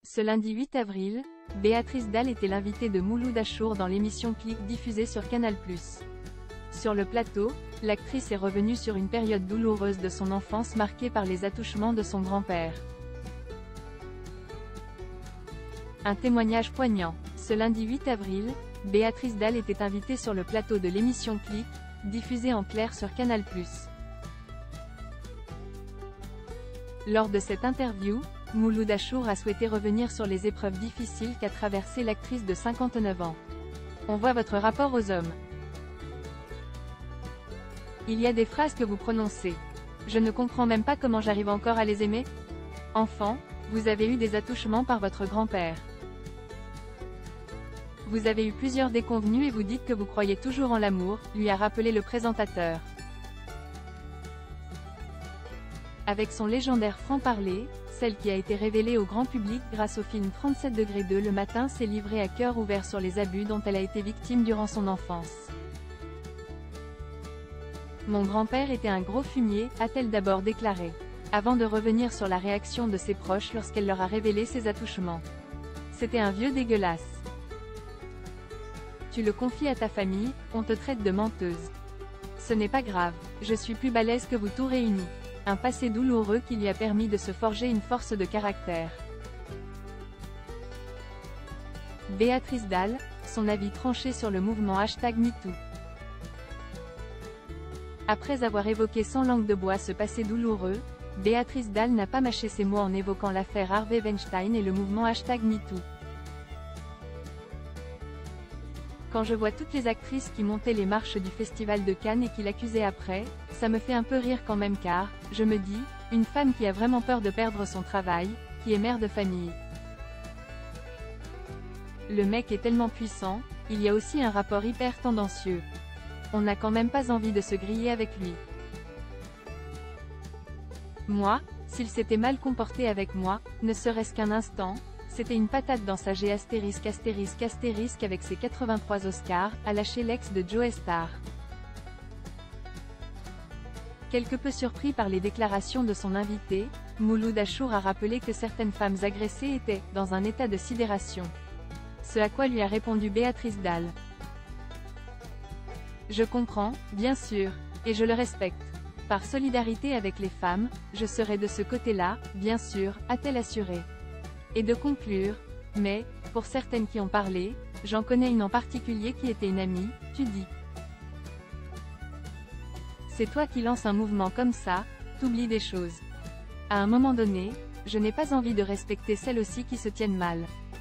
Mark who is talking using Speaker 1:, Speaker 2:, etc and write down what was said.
Speaker 1: Ce lundi 8 avril, Béatrice Dalle était l'invitée de Mouloud Achour dans l'émission Click diffusée sur Canal+. Sur le plateau, l'actrice est revenue sur une période douloureuse de son enfance marquée par les attouchements de son grand-père. Un témoignage poignant. Ce lundi 8 avril, Béatrice Dalle était invitée sur le plateau de l'émission Click, diffusée en clair sur Canal+. Lors de cette interview, Mouloud Achour a souhaité revenir sur les épreuves difficiles qu'a traversées l'actrice de 59 ans. On voit votre rapport aux hommes. Il y a des phrases que vous prononcez. Je ne comprends même pas comment j'arrive encore à les aimer. Enfant, vous avez eu des attouchements par votre grand-père. Vous avez eu plusieurs déconvenues et vous dites que vous croyez toujours en l'amour, lui a rappelé le présentateur. Avec son légendaire franc-parler, celle qui a été révélée au grand public grâce au film 37°2 le matin s'est livrée à cœur ouvert sur les abus dont elle a été victime durant son enfance. Mon grand-père était un gros fumier, a-t-elle d'abord déclaré, avant de revenir sur la réaction de ses proches lorsqu'elle leur a révélé ses attouchements. C'était un vieux dégueulasse. Tu le confies à ta famille, on te traite de menteuse. Ce n'est pas grave, je suis plus balèze que vous tous réunis. Un passé douloureux qui lui a permis de se forger une force de caractère. Béatrice Dalle, son avis tranché sur le mouvement #MeToo. Après avoir évoqué sans langue de bois ce passé douloureux, Béatrice Dalle n'a pas mâché ses mots en évoquant l'affaire Harvey Weinstein et le mouvement #MeToo. Quand je vois toutes les actrices qui montaient les marches du Festival de Cannes et qui l'accusaient après, ça me fait un peu rire quand même car, je me dis, une femme qui a vraiment peur de perdre son travail, qui est mère de famille. Le mec est tellement puissant, il y a aussi un rapport hyper tendancieux. On n'a quand même pas envie de se griller avec lui. Moi, s'il s'était mal comporté avec moi, ne serait-ce qu'un instant, c'était une patate dans sa G*** avec ses 83 Oscars, a lâché l'ex de Joe Star. Quelque peu surpris par les déclarations de son invité, Mouloud Achour a rappelé que certaines femmes agressées étaient « dans un état de sidération ». Ce à quoi lui a répondu Béatrice Dalle. Je comprends, bien sûr, et je le respecte. Par solidarité avec les femmes, je serai de ce côté-là, bien sûr, a-t-elle assuré. Et de conclure, mais, pour certaines qui ont parlé, j'en connais une en particulier qui était une amie, tu dis. C'est toi qui lances un mouvement comme ça, t'oublies des choses. À un moment donné, je n'ai pas envie de respecter celles aussi qui se tiennent mal.